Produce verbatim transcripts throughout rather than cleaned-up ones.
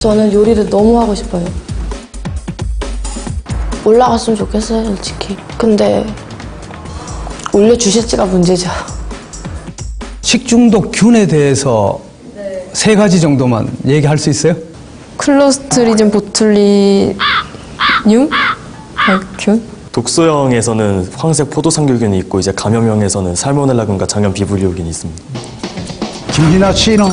저는 요리를 너무 하고 싶어요. 올라갔으면 좋겠어요, 솔직히. 근데 올려주실지가 문제죠. 식중독균에 대해서 네. 세 가지 정도만 얘기할 수 있어요? 클로스트리즘 보툴리듐? 균? 독소형에서는 황색 포도상귤균이 있고 이제 감염형에서는 살모넬라균과 장염 비브리오균이 있습니다. 김진아 씨는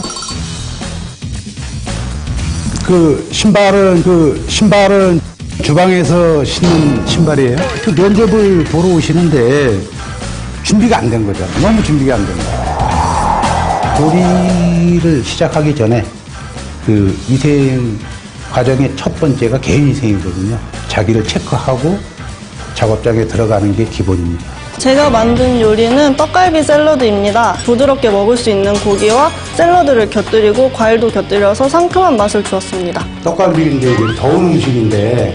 그 신발은 그 신발은 주방에서 신는 신발이에요. 그 면접을 보러 오시는데 준비가 안 된 거죠. 너무 준비가 안 된 거예요. 조리를 시작하기 전에 그 위생 과정의 첫 번째가 개인 위생이거든요. 자기를 체크하고 작업장에 들어가는 게 기본입니다. 제가 만든 요리는 떡갈비 샐러드입니다. 부드럽게 먹을 수 있는 고기와 샐러드를 곁들이고 과일도 곁들여서 상큼한 맛을 주었습니다. 떡갈비인데 더운 음식인데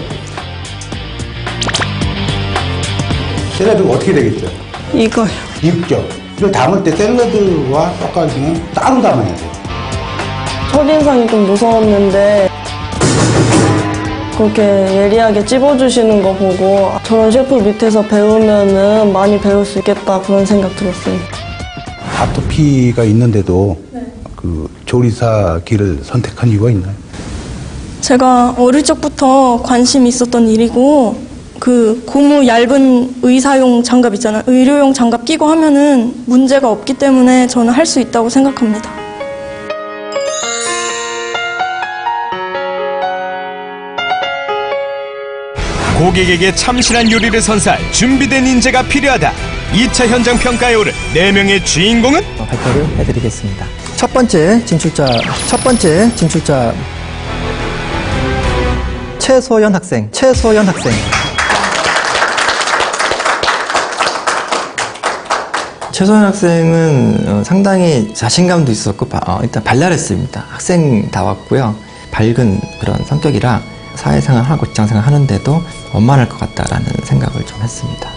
샐러드가 어떻게 되겠죠? 이거요. 익죠. 이걸 담을 때 샐러드와 떡갈비는 따로 담아야 돼요. 첫인상이 좀 무서웠는데 그렇게 예리하게 찝어주시는 거 보고 저런 셰프 밑에서 배우면은 많이 배울 수 있겠다 그런 생각 들었어요. 아토피가 있는데도 네. 그 조리사 길을 선택한 이유가 있나요? 제가 어릴 적부터 관심이 있었던 일이고 그 고무 얇은 의사용 장갑 있잖아요. 의료용 장갑 끼고 하면은 문제가 없기 때문에 저는 할 수 있다고 생각합니다. 고객에게 참신한 요리를 선사할 준비된 인재가 필요하다. 이 차 현장 평가에 오른 네 명의 주인공은? 발표를 해드리겠습니다. 첫 번째 진출자, 첫 번째 진출자 최소연 학생, 최소연 학생. 최소연 학생은 상당히 자신감도 있었고 일단 발랄했습니다. 학생다웠고요. 밝은 그런 성격이라 사회생활하고 직장생활 하는데도 원만할 것 같다라는 생각을 좀 했습니다.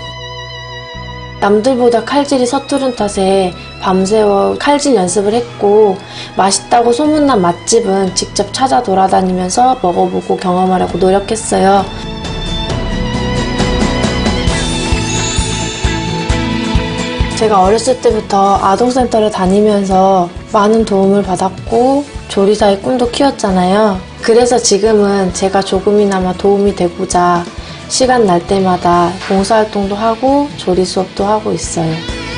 남들보다 칼질이 서투른 탓에 밤새워 칼질 연습을 했고 맛있다고 소문난 맛집은 직접 찾아 돌아다니면서 먹어보고 경험하려고 노력했어요. 제가 어렸을 때부터 아동센터를 다니면서 많은 도움을 받았고 조리사의 꿈도 키웠잖아요. 그래서 지금은 제가 조금이나마 도움이 되고자 시간 날 때마다 봉사활동도 하고 조리 수업도 하고 있어요.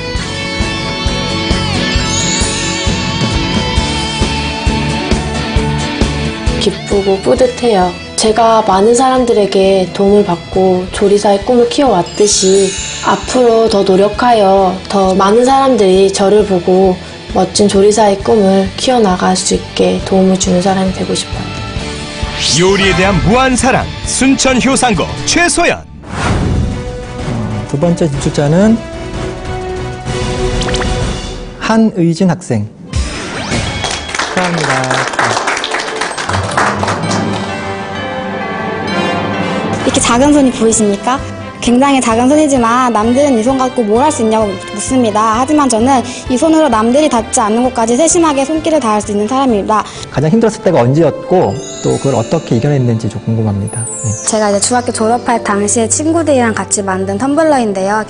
기쁘고 뿌듯해요. 제가 많은 사람들에게 도움을 받고 조리사의 꿈을 키워왔듯이 앞으로 더 노력하여 더 많은 사람들이 저를 보고 멋진 조리사의 꿈을 키워나갈 수 있게 도움을 주는 사람이 되고 싶어요. 요리에 대한 무한 사랑, 순천 효상고 최소연. 어, 두 번째 진출자는 한의진 학생. 축하합니다. 이렇게 작은 손이 보이십니까? 굉장히 작은 손이지만 남들은 이 손 갖고 뭘 할 수 있냐고 묻습니다. 하지만 저는 이 손으로 남들이 닿지 않는 곳까지 세심하게 손길을 닿을 수 있는 사람입니다. 가장 힘들었을 때가 언제였고 또 그걸 어떻게 이겨냈는지 좀 궁금합니다. 네. 제가 이제 중학교 졸업할 당시에 친구들이랑 같이 만든 텀블러인데요.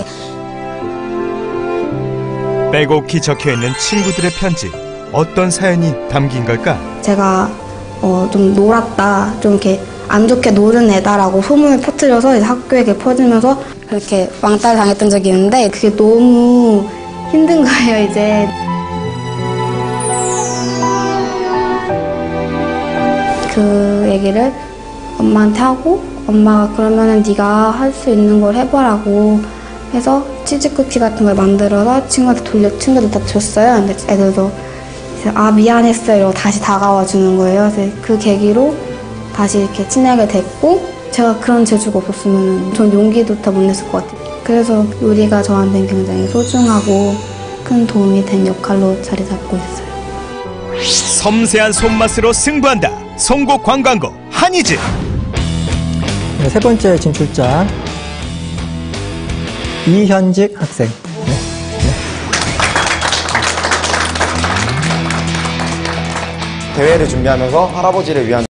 빼곡히 적혀있는 친구들의 편지. 어떤 사연이 담긴 걸까? 제가 어, 좀 놀았다, 좀 이렇게 안 좋게 노는 애다라고 소문을 퍼뜨려서 이제 학교에 퍼지면서 그렇게 왕따를 당했던 적이 있는데 그게 너무 힘든 거예요, 이제. 그 얘기를 엄마한테 하고 엄마가 그러면은 네가 할 수 있는 걸 해보라고 해서 치즈쿠키 같은 걸 만들어서 친구한테 돌려 친구들 다 줬어요. 근데 애들도 아 미안했어요 이러고 다시 다가와 주는 거예요. 그래서 그 계기로 다시 이렇게 친하게 됐고 제가 그런 재주가 없었으면 전 용기도 다 못 냈을 것 같아요. 그래서 요리가 저한테는 굉장히 소중하고 큰 도움이 된 역할로 자리 잡고 있어요. 섬세한 손맛으로 승부한다. 송곡 관광고 한의진. 네, 세 번째 진출자 이현직 학생. 네. 네. 대회를 준비하면서 할아버지를 위한